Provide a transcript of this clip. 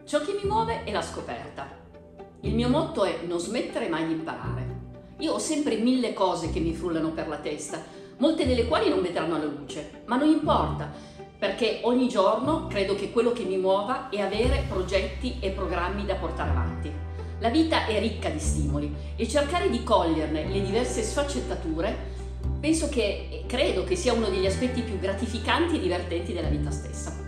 Ciò che mi muove è la scoperta. Il mio motto è non smettere mai di imparare. Io ho sempre mille cose che mi frullano per la testa, molte delle quali non vedranno la luce, ma non importa, perché ogni giorno credo che quello che mi muova è avere progetti e programmi da portare avanti. La vita è ricca di stimoli e cercare di coglierne le diverse sfaccettature credo che sia uno degli aspetti più gratificanti e divertenti della vita stessa.